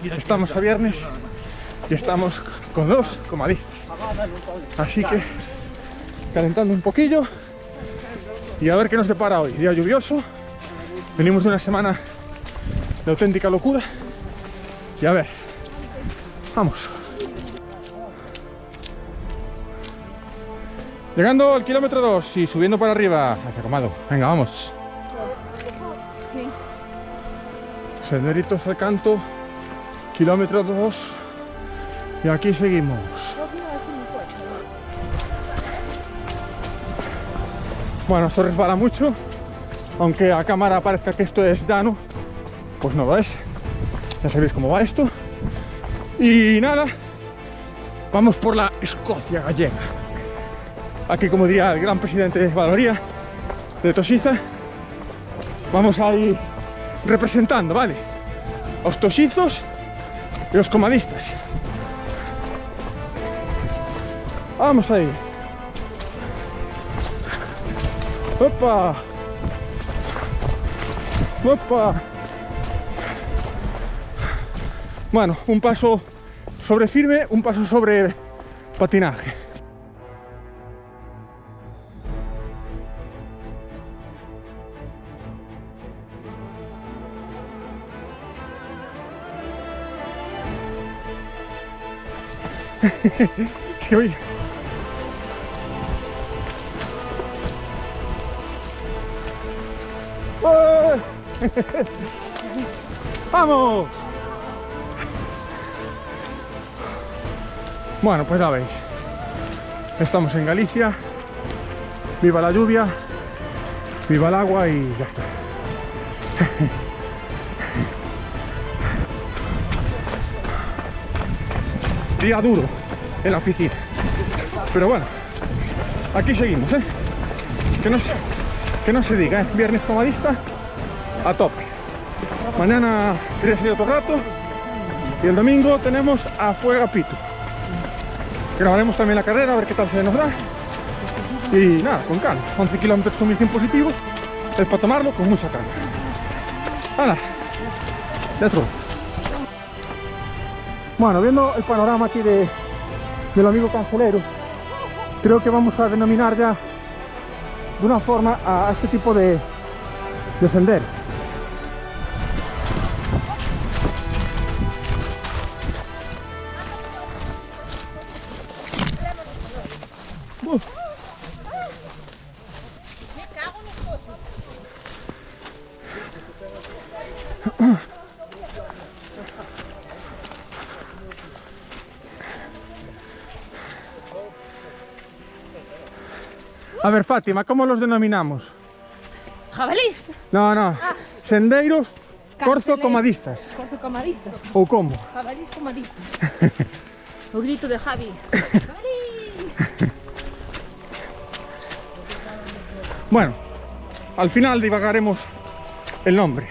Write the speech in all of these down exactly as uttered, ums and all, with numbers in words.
estamos a viernes y estamos con los comadistas. Así que calentando un poquillo y a ver qué nos depara hoy. Día lluvioso, venimos de una semana de auténtica locura y a ver, vamos. Llegando al kilómetro dos y subiendo para arriba hacia Comado. Venga, vamos. Senderitos al canto, kilómetro dos y aquí seguimos. Bueno, esto resbala mucho, aunque a cámara parezca que esto es llano, pues no lo es. Ya sabéis cómo va esto. Y nada, vamos por la Escocia gallega. Aquí, como diría el gran presidente de Valoría, de Tosiza, vamos a ir representando, ¿vale? Los tosizos y los comadistas. Vamos ahí. ¡Opa! ¡Opa! Bueno, un paso sobre firme, un paso sobre patinaje. Es que voy. ¡Oh! ¡Vamos! Bueno, pues ya veis. Estamos en Galicia. Viva la lluvia. Viva el agua y ya está. Día duro en la oficina, pero bueno, aquí seguimos, ¿eh? Que no se, que no se diga, ¿eh? Viernes comadista a tope. Mañana iré a salir otro rato y el domingo tenemos a Fuega Pitu. Grabaremos también la carrera a ver qué tal se nos da y nada, con calma. once kilómetros son mil cien positivos, es para tomarlo con mucha calma. ¡Hala! Dentro. Bueno, viendo el panorama aquí de, del amigo Cancelero, creo que vamos a denominar ya de una forma a este tipo de, de sendero. Uf. A ver, Fátima, ¿cómo los denominamos? ¿Jabalís? No, no. Ah. Sendeiros corzo-comadistas. Corzo-comadistas. ¿O cómo? Jabalís comadistas. El grito de Javi. ¡Jabalí! Bueno, al final divagaremos el nombre.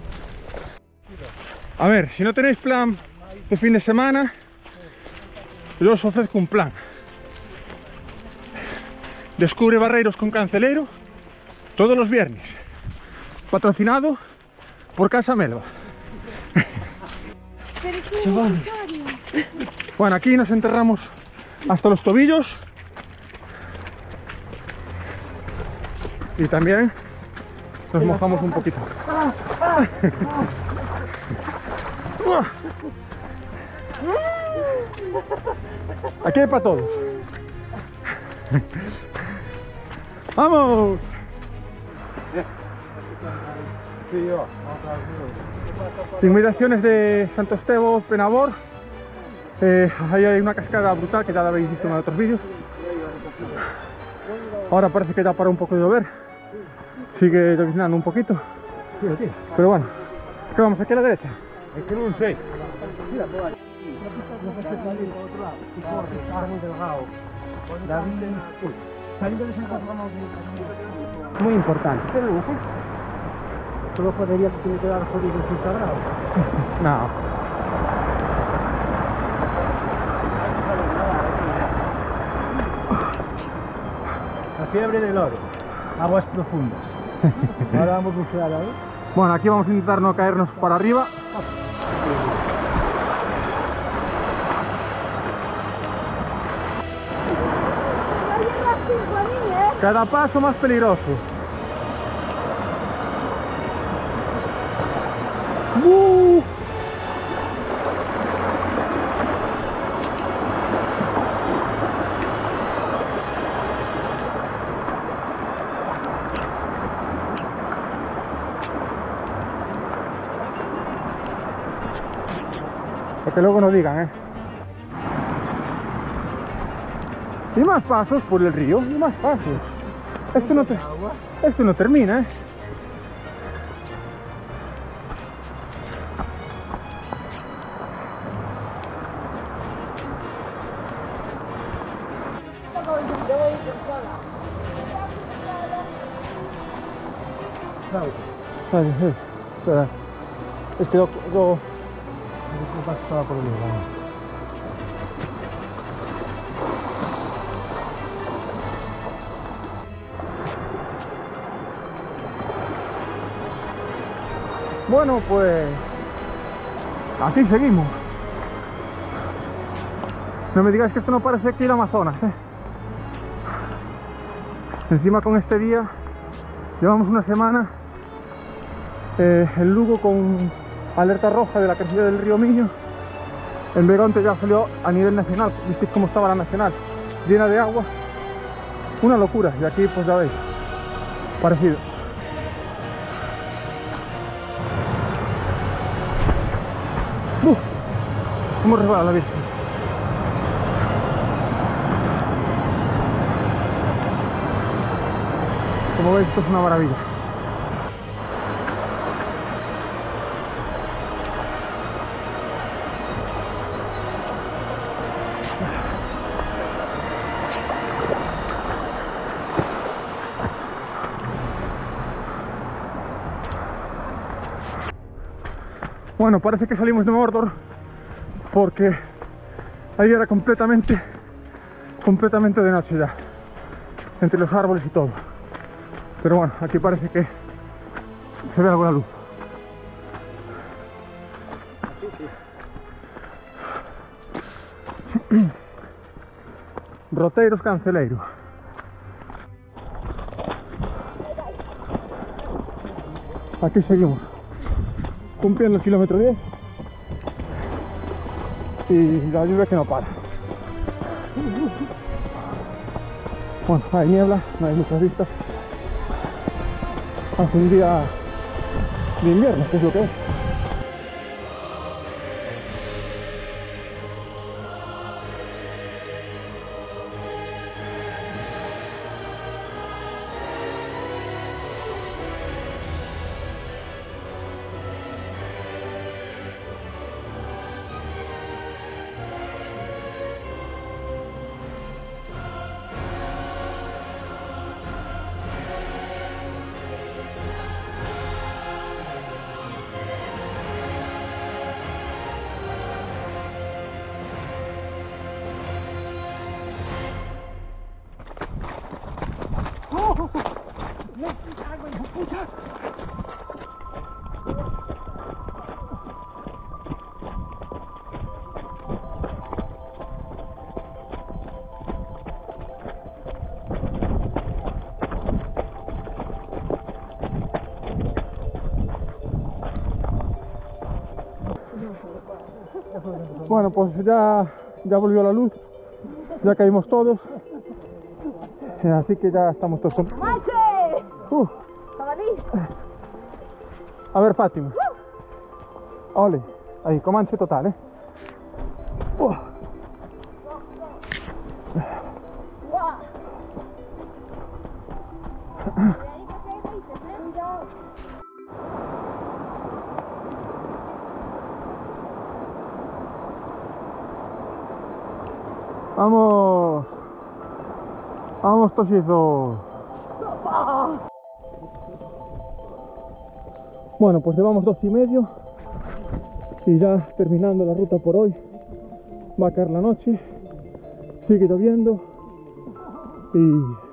A ver, si no tenéis plan de fin de semana, yo os ofrezco un plan. Descubre Barreiros con Cancelero todos los viernes, patrocinado por Casa Melba. Bueno, aquí nos enterramos hasta los tobillos y también nos mojamos un poquito. Aquí hay para todos. ¡Vamos! Inmediaciones de Santo Estevo, Penabor. Eh, ahí hay una cascada brutal que ya la habéis visto en otros vídeos. Ahora parece que ya paró un poco de llover. Sigue lloviznando un poquito. Pero bueno, ¿qué vamos aquí a la derecha? Es que no sé. Muy importante. Pero no sé. Solo podría que tiene que dar jodido en grados. No. La fiebre del oro. Aguas profundas. Ahora vamos a bucear ahí. Bueno, aquí vamos a intentar no caernos para arriba. cinco a mí, ¿eh? Cada paso más peligroso. ¡Uh! Para que luego nos digan, ¿eh? Y más pasos por el río, y más pasos. Esto no, te, esto no termina, ¿eh? Vale, eh, espera. Es que yo, yo... pasaba por el lugar. Bueno, pues así seguimos. No me digáis que esto no parece aquí el Amazonas, ¿eh? Encima con este día llevamos una semana eh, en Lugo con alerta roja de la crecida del río Miño. En Begonte ya salió a nivel nacional. Visteis cómo estaba la nacional, llena de agua, una locura. Y aquí pues ya veis, parecido. ¡Uf! ¿Cómo resbala la bici? Como veis, esto es una maravilla. Bueno, parece que salimos de Mordor porque ahí era completamente, completamente de noche ya, entre los árboles y todo. Pero bueno, aquí parece que se ve alguna luz. Roteiros Canceleiro. Aquí seguimos, cumpliendo el kilómetro diez y la lluvia que no para. Bueno, hay niebla, no hay muchas vistas. Hace un día de invierno, que es lo que es. Bueno, pues ya, ya volvió la luz, ya caímos todos, así que ya estamos todos con... ¡Mache! Uh, ¡Jabalí! a ver, Fátima. Ole, ahí, comanche total, ¿eh? Uh. Vamos, vamos, Toshito. Bueno, pues llevamos dos y medio y ya terminando la ruta por hoy. Va a caer la noche, sigue lloviendo y